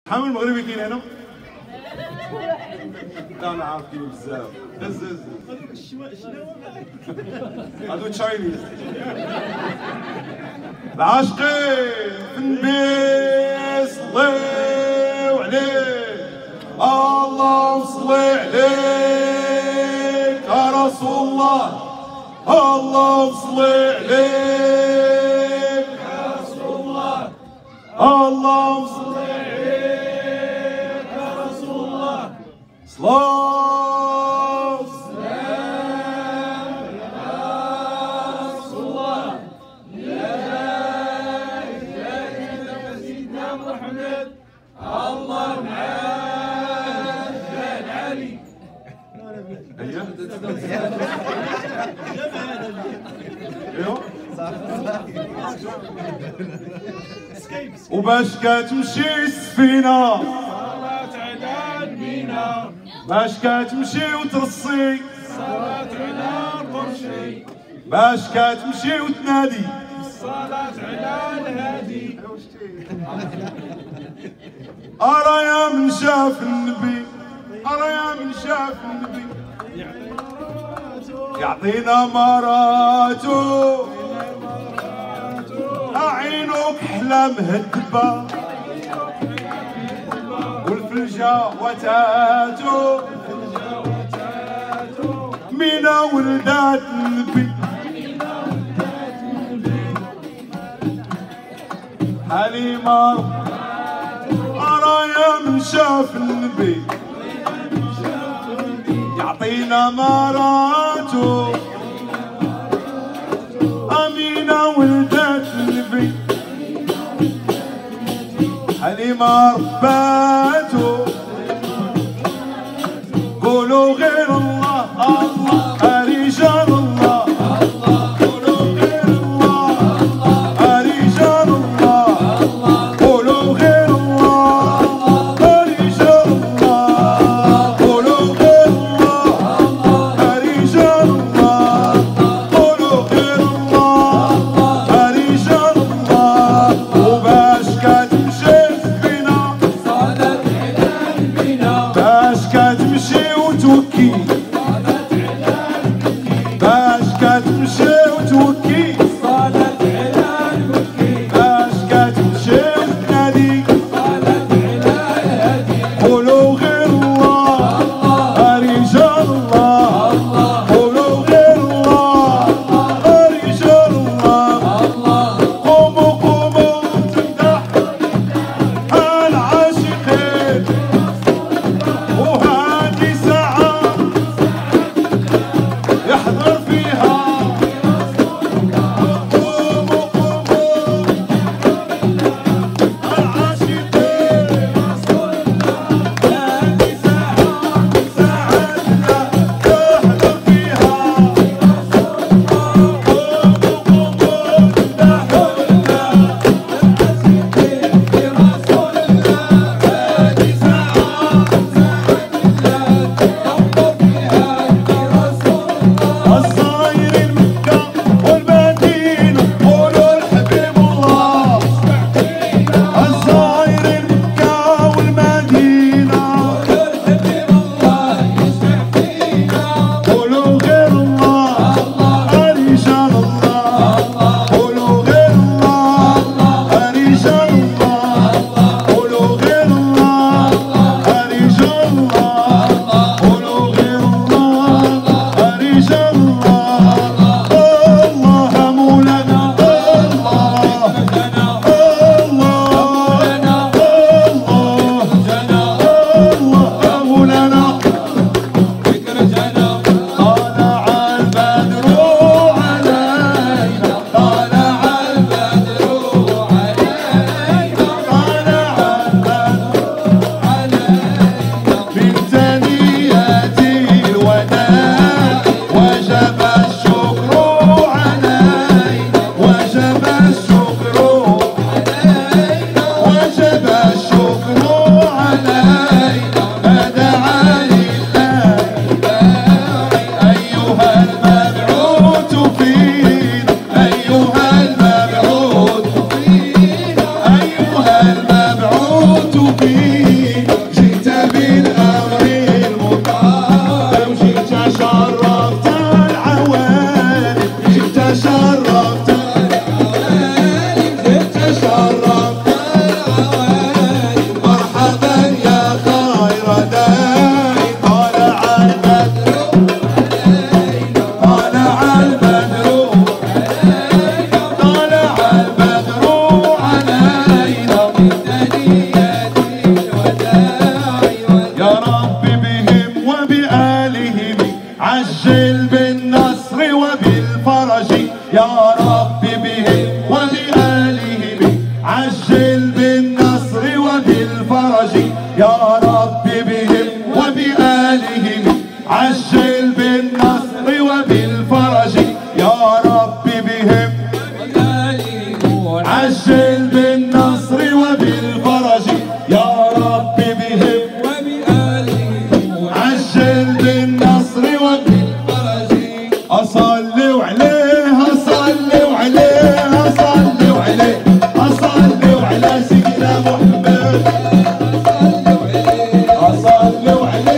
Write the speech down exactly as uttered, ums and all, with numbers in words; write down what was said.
شحال من مغربي كاين هنا؟ لا انا عارف كاين بزاف. هز هز هادو تشاينيز. العاشقين في النبي صليو عليه، اللهم صل عليك يا رسول الله، اللهم صل عليك يا رسول الله، اللهم صل عليك يا رسول الله. صلاة والسلام يا رسول الله، يا سيدنا محمد، الله معاك يا العلي. وباش كتمشي السفينة صلاة على المينا، باش كتمشي وترصي صلاة على القرشي، باش كتمشي وتنادي الصلاة على الهادي. أرى يا من شاف النبي، أرى يا من شاف النبي يعطينا مراتو، أعينك حلا مهدبة والفلجة وتاتو، مينا ولدات النبي حليمة. أرى يا من شاف النبي يعطينا مراتو، أمينة ولدات النبي حليمة رباتو. قولوا غير الله الله رجال الله، قولوا غير الله الله رجال الله، قولوا غير الله رجال الله، قولوا غير الله رجال الله، قولوا غير الله رجال الله. وباش كتمشي السفينة صلاة على بالفرج يا رب بهم وبآلهم عجل بالنصر وبالفرج يا رب بهم وبآلهم عجل بالنصر وبالفرج يا رب بهم وبآلهم عجل بالنصر وبالفرج. أصلوا عليه أصلوا عليه أصلوا عليه أصلوا على سيدنا محمد أصلوا عليه